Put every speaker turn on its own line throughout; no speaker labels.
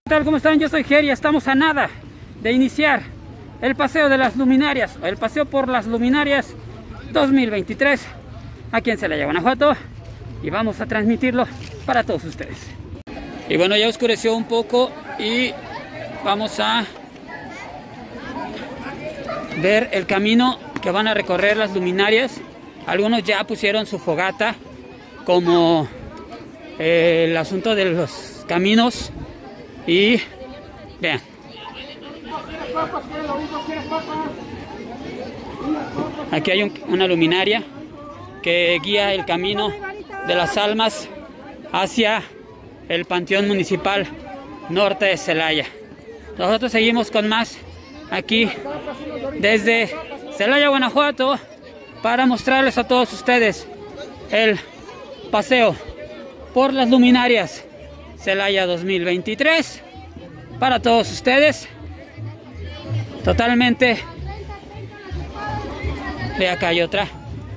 ¿Qué tal? ¿Cómo están? Yo soy Ger y estamos a nada de iniciar el paseo de las luminarias, el paseo por las luminarias 2023 aquí en Celaya, Guanajuato, y vamos a transmitirlo para todos ustedes. Y bueno, ya oscureció un poco y vamos a ver el camino que van a recorrer las luminarias. Algunos ya pusieron su fogata, como el asunto de los caminos. Y vean, aquí hay una luminaria que guía el camino de las almas hacia el Panteón Municipal Norte de Celaya. Nosotros seguimos con más aquí desde Celaya, Guanajuato, para mostrarles a todos ustedes el paseo por las luminarias Celaya 2023 para todos ustedes, totalmente. Ve, acá hay otra.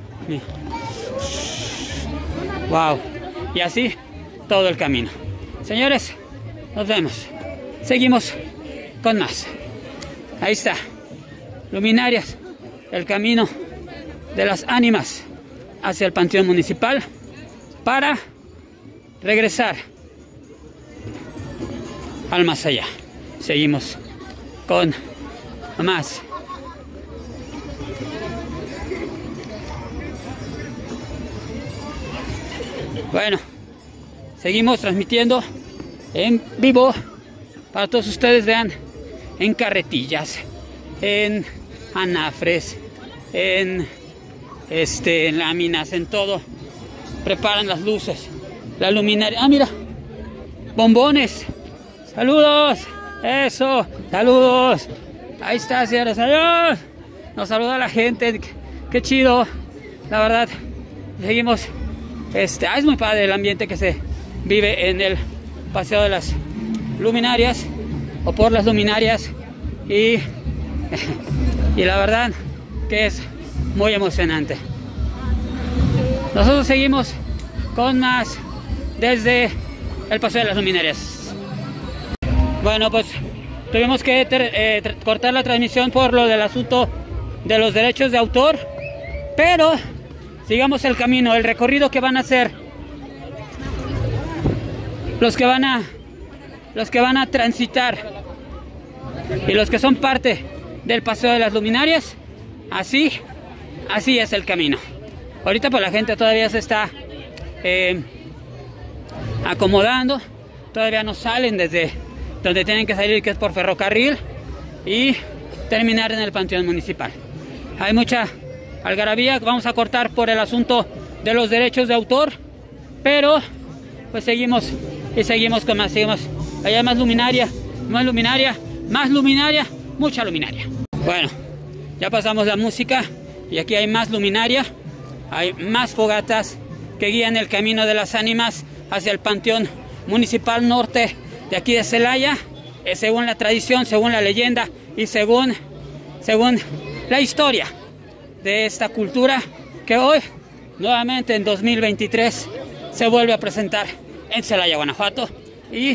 Wow, y así todo el camino. Señores, nos vemos, seguimos con más. Ahí está, luminarias, el camino de las ánimas hacia el Panteón Municipal para regresar al más allá. Seguimos con más. Bueno, seguimos transmitiendo en vivo para todos ustedes. Vean, en carretillas, en anafres, en láminas, en todo. Preparan las luces, la luminaria. Ah, mira, bombones. Saludos, eso, saludos. Ahí está, señores, adiós. Nos saluda la gente, qué chido, la verdad. Seguimos, es muy padre el ambiente que se vive en el paseo de las luminarias o por las luminarias, y la verdad que es muy emocionante. Nosotros seguimos con más desde el paseo de las luminarias. Bueno, pues tuvimos que cortar la transmisión por lo del asunto de los derechos de autor, pero sigamos el camino, el recorrido que van a hacer los que van a transitar y los que son parte del paseo de las luminarias. Así es el camino. Ahorita pues la gente todavía se está acomodando, todavía no salen desde donde tienen que salir, que es por ferrocarril, y terminar en el Panteón Municipal. Hay mucha algarabía. Vamos a cortar por el asunto de los derechos de autor, pero pues seguimos y seguimos con más. Seguimos. Allá hay más luminaria, mucha luminaria. Bueno, ya pasamos la música y aquí hay más luminaria, hay más fogatas que guían el camino de las ánimas hacia el Panteón Municipal Norte de aquí de Celaya, según la tradición, según la leyenda y según la historia de esta cultura que hoy, nuevamente en 2023, se vuelve a presentar en Celaya, Guanajuato, y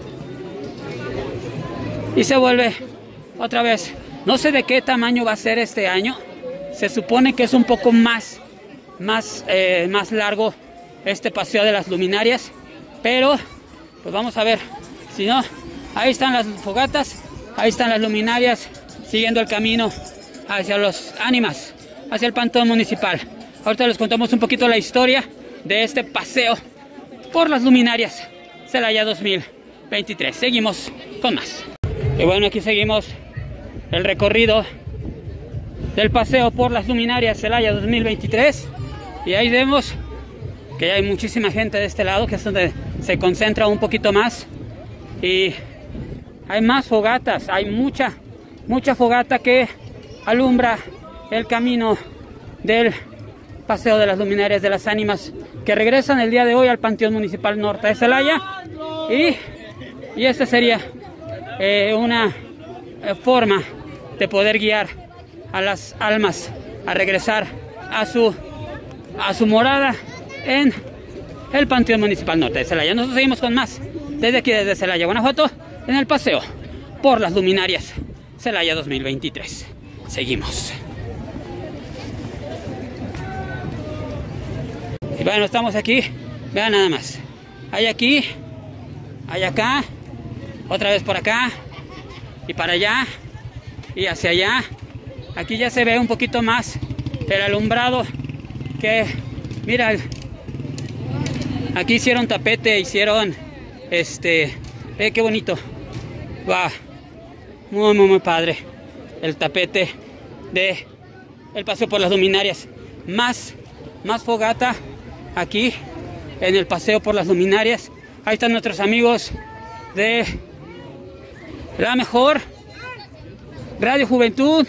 se vuelve otra vez. No sé de qué tamaño va a ser este año. Se supone que es un poco más largo este paseo de las luminarias, pero pues vamos a ver. Si no, ahí están las fogatas, ahí están las luminarias, siguiendo el camino hacia los ánimas, hacia el Panteón Municipal. Ahorita les contamos un poquito la historia de este paseo por las luminarias Celaya 2023. Seguimos con más. Y bueno, aquí seguimos el recorrido del paseo por las luminarias Celaya 2023. Y ahí vemos que hay muchísima gente de este lado, que es donde se concentra un poquito más. Y hay más fogatas, hay mucha fogata que alumbra el camino del paseo de las luminarias de las ánimas, que regresan el día de hoy al Panteón Municipal Norte de Celaya. Y esta sería una forma de poder guiar a las almas a regresar a su morada en el Panteón Municipal Norte de Celaya. Nosotros seguimos con más desde aquí, desde Celaya, Guanajuato, en el paseo por las luminarias Celaya 2023. Seguimos. Y bueno, estamos aquí. Vean nada más. Hay aquí, hay acá, otra vez por acá y para allá y hacia allá. Aquí ya se ve un poquito más el alumbrado que, mira, aquí hicieron tapete, hicieron ve qué bonito. Wow, muy padre el tapete de el paseo por las luminarias. Más fogata aquí en el paseo por las luminarias. Ahí están nuestros amigos de la mejor Radio Juventud,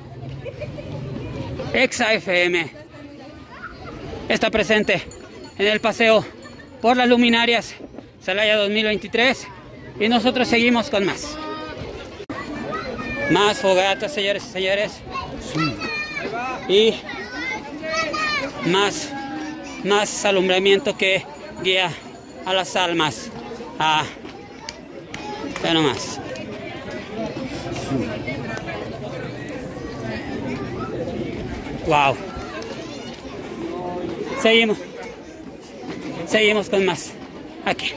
Exa FM. Está presente en el paseo por las luminarias Celaya 2023 y nosotros seguimos con más. Más fogatas, señores y señores. Y más alumbramiento que guía a las almas. Ya no más. Wow. Seguimos con más. Aquí.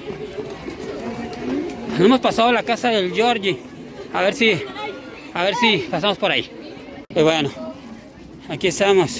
Nos hemos pasado a la casa del Georgie. A ver si pasamos por ahí. Pues bueno, aquí estamos.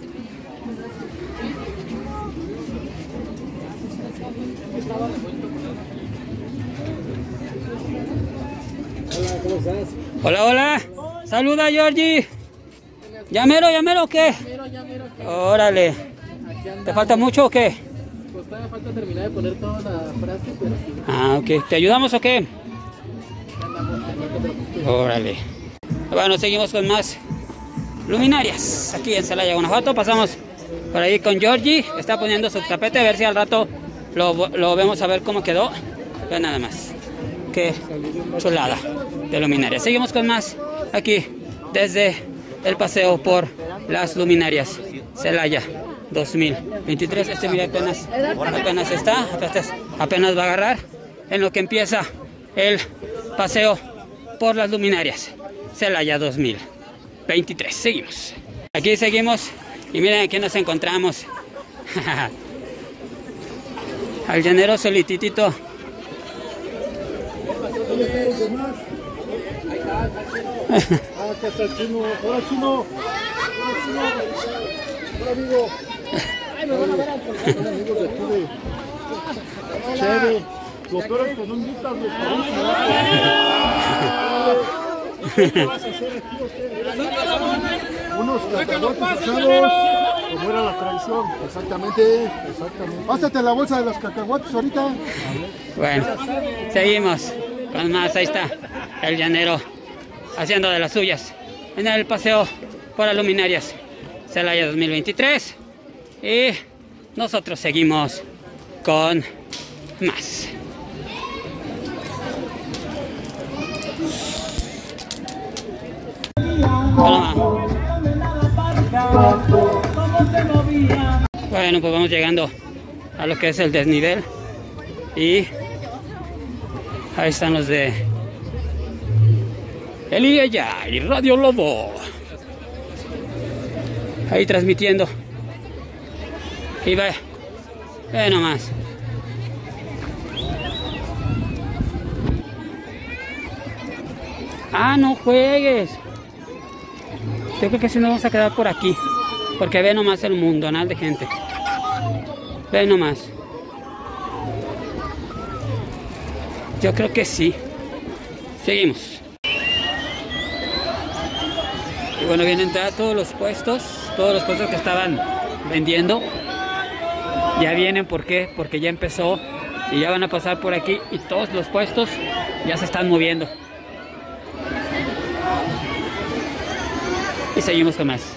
Hola, ¿cómo estás?
Hola. Saluda, Georgie. ¿Ya mero o qué?
Ya mero.
Órale. ¿Te falta mucho o qué?
Pues todavía falta terminar de poner toda la frase, pero sí.
Ok. ¿Te ayudamos o qué?
Andamos, no te preocupes.
Órale. Bueno, seguimos con más luminarias aquí en Celaya, Guanajuato. Pasamos por ahí con Georgie. Está poniendo su tapete, a ver si al rato lo vemos a ver cómo quedó. Vean nada más. Qué chulada de luminarias. Seguimos con más aquí desde el paseo por las luminarias Celaya 2023. Mira, apenas va a agarrar en lo que empieza el paseo por las luminarias Celaya 2023. Seguimos. Aquí seguimos y miren aquí nos encontramos al llanero solititito.
Acá está el chino. Hola, chino. Hola, amigo. Ay, me van a ver son amigos de aquí de Cheve. Lo peor es que no invitas los ¿Qué vas a hacer aquí usted? Unos cacahuates echados, como era la tradición. Exactamente. Pásate la bolsa de los cacahuates ahorita.
Bueno, seguimos con más. Ahí está el llanero haciendo de las suyas en el paseo por las luminarias Celaya 2023 y nosotros seguimos con más. Bueno, pues vamos llegando a lo que es el desnivel y ahí están los de El Ella y Radio Lobo ahí transmitiendo y ve nomás. No juegues. Yo creo que si nos vamos a quedar por aquí porque ve nomás el mundanal de gente. Ve nomás. Yo creo que sí. Seguimos. Y bueno, vienen todos los puestos que estaban vendiendo. Ya vienen, ¿por qué? Porque ya empezó y ya van a pasar por aquí y todos los puestos ya se están moviendo. Y seguimos con más.